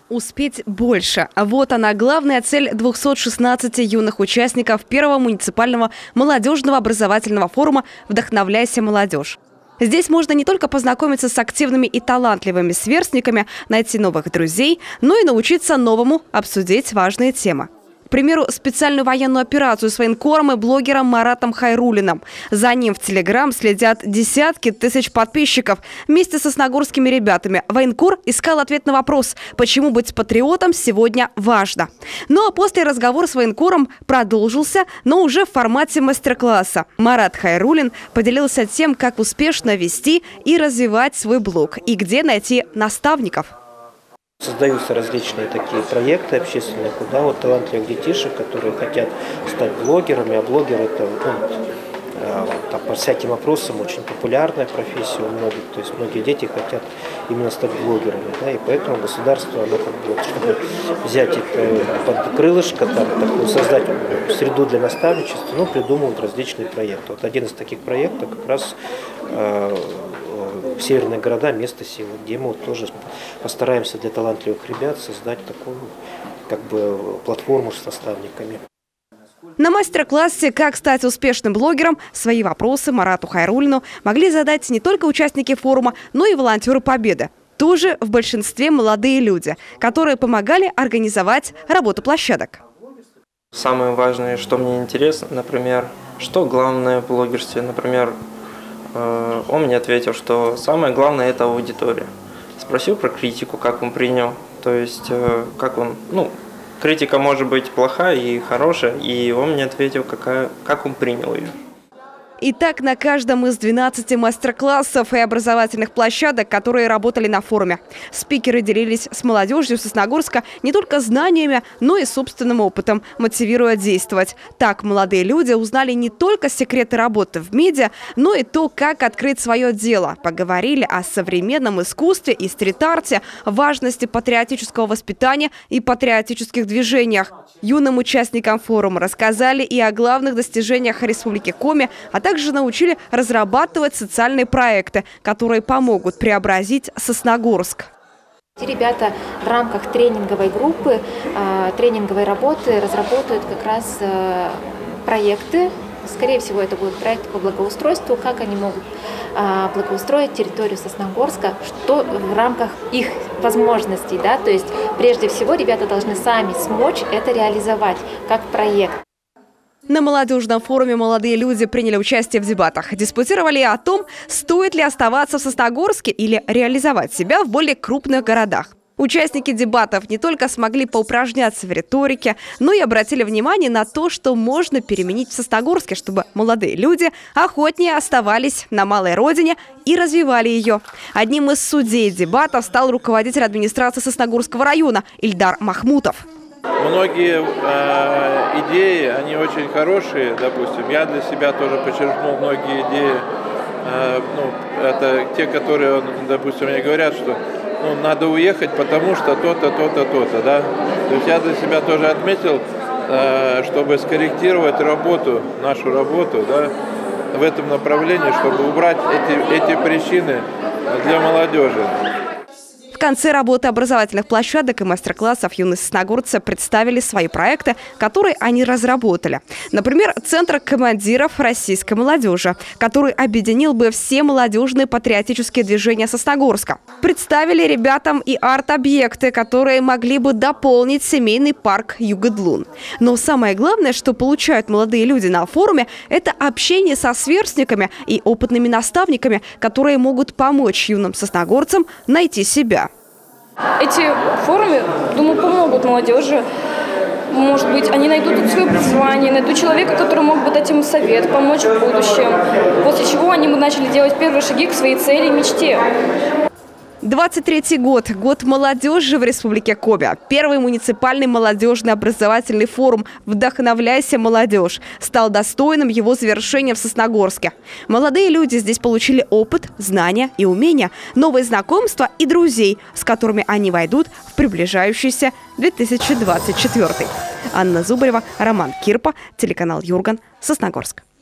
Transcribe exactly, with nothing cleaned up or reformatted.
Успеть больше. Вот она, главная цель двухсот шестнадцати юных участников первого муниципального молодежного образовательного форума «Вдохновляйся, молодежь». Здесь можно не только познакомиться с активными и талантливыми сверстниками, найти новых друзей, но и научиться новому обсудить важные темы. К примеру, специальную военную операцию с военкором и блогером Маратом Хайруллиным. За ним в Телеграм следят десятки тысяч подписчиков. Вместе с сосногорскими ребятами военкор искал ответ на вопрос, почему быть патриотом сегодня важно. Ну а после разговора с военкором продолжился, но уже в формате мастер-класса. Марат Хайруллин поделился тем, как успешно вести и развивать свой блог и где найти наставников. Создаются различные такие проекты общественные, куда вот талантливых детишек, которые хотят стать блогерами, а блогер это ну, там, по всяким вопросам очень популярная профессия у многих, то есть многие дети хотят именно стать блогерами, да, и поэтому государство, оно как бы, чтобы взять это под крылышко, там, такую, создать среду для наставничества, ну, придумывают различные проекты. Вот один из таких проектов как раз э, в северные города место силы, где мы вот тоже постараемся для талантливых ребят создать такую как бы платформу с наставниками. На мастер-классе «Как стать успешным блогером» свои вопросы Марату Хайруллину могли задать не только участники форума, но и волонтеры Победы. Тоже в большинстве молодые люди, которые помогали организовать работу площадок. Самое важное, что мне интересно, например, что главное в блогерстве, например, он мне ответил, что самое главное – это аудитория. Спросил про критику, как он принял, то есть как он, ну, критика может быть плохая и хорошая, и он мне ответил, какая, как он принял ее. Итак, на каждом из двенадцати мастер-классов и образовательных площадок, которые работали на форуме, спикеры делились с молодежью Сосногорска не только знаниями, но и собственным опытом, мотивируя действовать. Так молодые люди узнали не только секреты работы в медиа, но и то, как открыть свое дело. Поговорили о современном искусстве и стрит-арте, важности патриотического воспитания и патриотических движениях. Юным участникам форума рассказали и о главных достижениях Республики Коми, а также научили разрабатывать социальные проекты, которые помогут преобразить Сосногорск. Ребята в рамках тренинговой группы, тренинговой работы разработают как раз проекты. Скорее всего, это будут проекты по благоустройству, как они могут благоустроить территорию Сосногорска, что в рамках их возможностей. Да? То есть, прежде всего, ребята должны сами смочь это реализовать как проект. На молодежном форуме молодые люди приняли участие в дебатах. Диспутировали о том, стоит ли оставаться в Сосногорске или реализовать себя в более крупных городах. Участники дебатов не только смогли поупражняться в риторике, но и обратили внимание на то, что можно переменить в Сосногорске, чтобы молодые люди охотнее оставались на малой родине и развивали ее. Одним из судей дебатов стал руководитель администрации Сосногорского района Ильдар Махмутов. Многие э, идеи, они очень хорошие, допустим. Я для себя тоже подчеркнул многие идеи. Э, ну, это те, которые, допустим, мне говорят, что ну, надо уехать, потому что то-то, то-то, то-то, да. То есть я для себя тоже отметил, э, чтобы скорректировать работу, нашу работу, да, в этом направлении, чтобы убрать эти, эти причины для молодежи. В конце работы образовательных площадок и мастер-классов юные сосногорцы представили свои проекты, которые они разработали. Например, Центр командиров российской молодежи, который объединил бы все молодежные патриотические движения Сосногорска. Представили ребятам и арт-объекты, которые могли бы дополнить семейный парк Югодлун. Но самое главное, что получают молодые люди на форуме, это общение со сверстниками и опытными наставниками, которые могут помочь юным сосногорцам найти себя. Эти форумы, думаю, помогут молодежи. Может быть, они найдут свое призвание, найдут человека, который мог бы дать им совет, помочь в будущем. После чего они бы начали делать первые шаги к своей цели и мечте. двадцать третий год. Год молодежи в Республике Коми. Первый муниципальный молодежный образовательный форум «Вдохновляйся, молодежь» стал достойным его завершения в Сосногорске. Молодые люди здесь получили опыт, знания и умения, новые знакомства и друзей, с которыми они войдут в приближающийся две тысячи двадцать четвёртый. Анна Зубарева, Роман Кирпа, телеканал Юрган, Сосногорск.